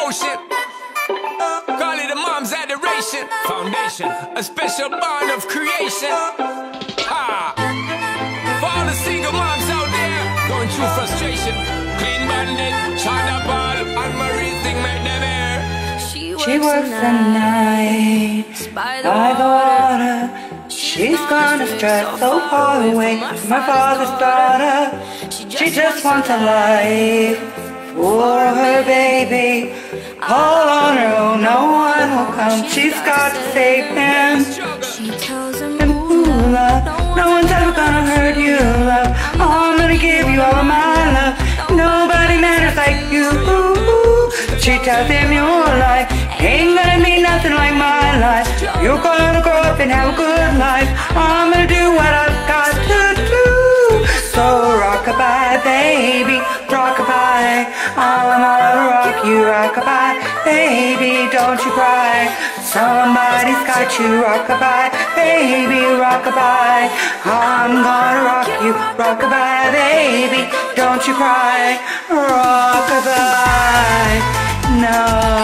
devotion. Call it a mom's adoration. Foundation, a special bond of creation. Ha! For all the single moms out there going through frustration, Clean Bandit, China Ball, and Marie thing made them air. She works the night by the water. She's gonna stress so far away from my father's daughter. She just wants a life for her baby. All on her own, no one will come. She's got to save him. And ooh, love, no one's ever gonna hurt you, love. I'm gonna give you all of my love. Nobody matters like you. She tells him your life ain't gonna be nothing like my life. You're gonna grow up and have a good life. I'm gonna do what I've got to do. So rockabye, baby, rockabye. I'm gonna rock you, rockabye, baby, don't you cry. Somebody's got you, rockabye, baby, rockabye. I'm gonna rock you, rockabye, baby, don't you cry. Rockabye, no.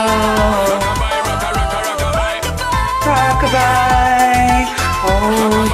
Rockabye, oh.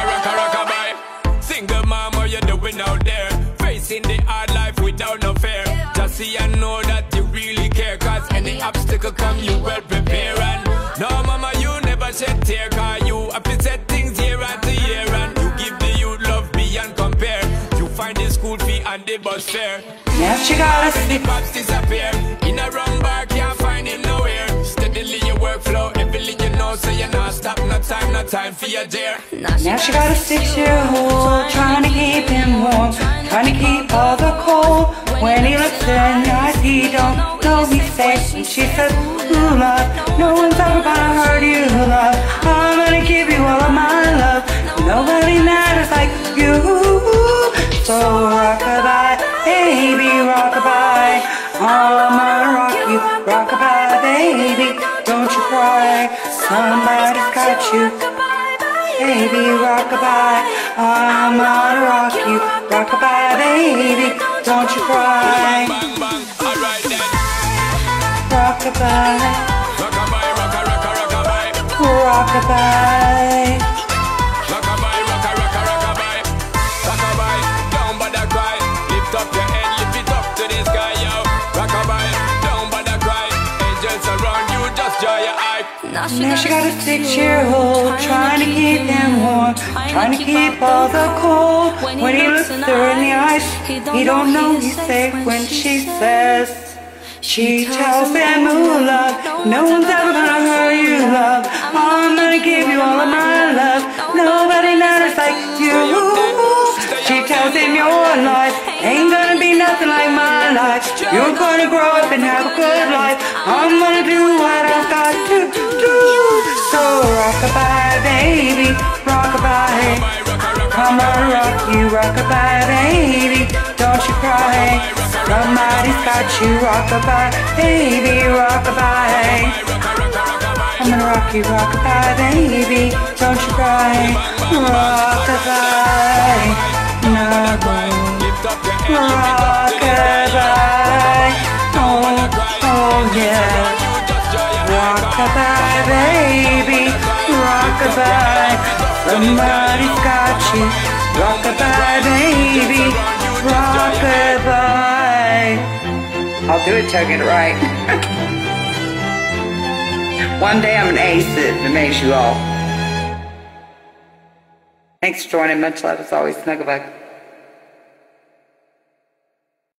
Single mom, what you doing out there? Facing the hard life without no fear. Just see and know that you really care. Cause any obstacle come, you well prepare. And no mama, you never shed tear. Cause you have to set things year after year. And you give the youth love beyond compare. You find the school fee and the bus fare. Now she got a the pops disappear. In a wrong bar, can't find him nowhere. Steadily your workflow, everything you know, so you're not stop, no time for your dare. Now she got a 6-year-old, trying to keep him warm, trying to keep all the cold. When he looks her in the eyes, he don't know he's safe. And she says, ooh, love, no one's ever gonna hurt you, love. I'm gonna give you all of my love. Nobody matters like you. So rockabye, baby, rockabye. I'm gonna rock you, rockabye, baby, don't you cry. Somebody's got you, baby, rockabye. I'm gonna rock you, rockabye, baby, don't you cry. Bang, bang, alright then. Rockabye, Rockabye, rockabye. rockabye. Rockabye, rockabye. Rockabye, don't bother cry. Lift up your head, lift it up to the sky, yo. Rockabye, don't bother cry. Angels around you, just dry your eye. Now she got a 6-year-old, trying to keep him warm, trying to keep all the cold. When he looks her in the eyes, he don't know he's safe. When she says, she tells him, ooh, love, no one's ever gonna hurt you, love. I'm gonna give you all of my love. Nobody matters like you. She tells him your life ain't gonna be nothing like my life. You're gonna grow up and have a good life. I'm gonna do what I've got to do. So rockabye, baby, rockabye. I'm gonna rock you, rockabye, baby, don't you cry. Somebody's got you, rockabye, baby, rockabye. I'm gonna rock you, rockabye, baby, don't you cry. Rockabye, no, rockabye, oh yeah. Rockabye, baby, rockabye. Somebody's got you, rockabye, baby, rockabye. I'll do it till I get it right. One day I'm gonna ace it and amaze you all. Thanks for joining. Much love as always. Snuggle back.